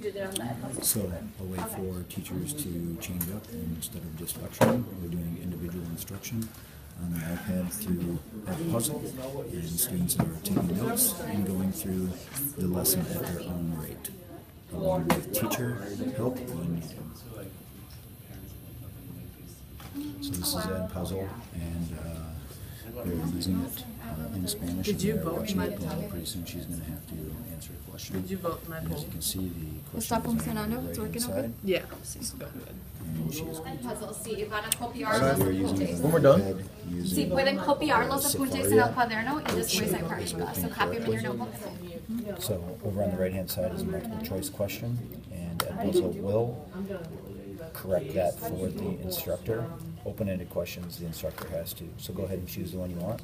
So a way for teachers to change up, and instead of just lecturing, we're doing individual instruction on the iPad through Edpuzzle, and students are taking notes and going through the lesson at their own rate, along with teacher help when needed. So this is Edpuzzle, and they're using it in Spanish. Did you vote in my poll? poll? Pretty soon she's going to have to answer a question. Did you vote in my And poll? as you can see, the Está question is on funcionando? the It's right-hand working side, okay? Yeah. It's going good. and she is going to Puzzle, sí, van a copiar So los they're using apuntes. the When we're done? iPad, using Sí, pueden copiar los apuntes en el cuaderno y después Sure. hay práctica. So copy them in your notebook. So over on the right hand side is a multiple choice question, and Edpuzzle will correct that for the instructor. Open-ended questions the instructor has to. So go ahead and choose the one you want.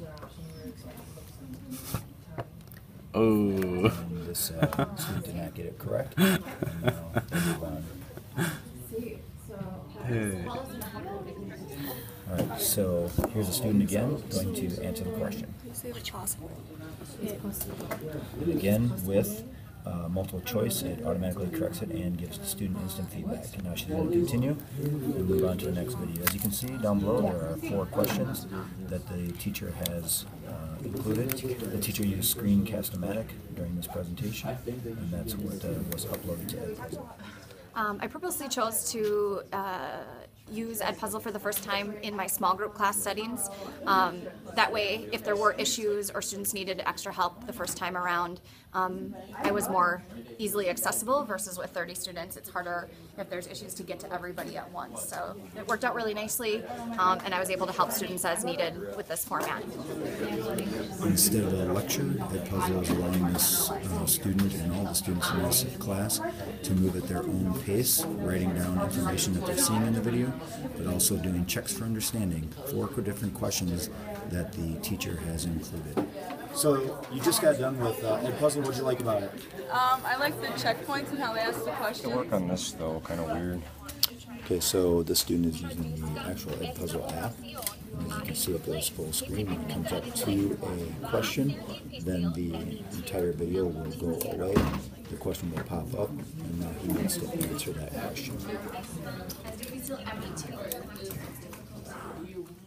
Oh. And this student did not get it correct. And now we'll move on. All right, so here's a student again going to answer the question. Again, with multiple choice, it automatically corrects it and gives the student instant feedback. And now she's going to continue and move on to the next video. As you can see down below, there are 4 questions that the teacher has included. The teacher used Screencast-O-Matic during this presentation, and that's what was uploaded to Edpuzzle. I purposely chose to use Edpuzzle for the first time in my small group class settings. That way, if there were issues or students needed extra help the first time around, I was more easily accessible versus with 30 students. It's harder if there's issues to get to everybody at once. So it worked out really nicely, and I was able to help students as needed with this format. Instead of a lecture, Edpuzzle is allowing this student and all the students in this class to move at their own pace, writing down information that they're seeing in the video, but also doing checks for understanding, 4 different questions that the teacher has included. So you just got done with Edpuzzle. What'd you like about it? I like the checkpoints and how they ask the question. Work on this though, kind of weird. Okay, so the student is using the actual Edpuzzle app. And as you can see, it goes full screen. When it comes up to a question, then the entire video will go away. The question will pop up, and now he needs to answer that question.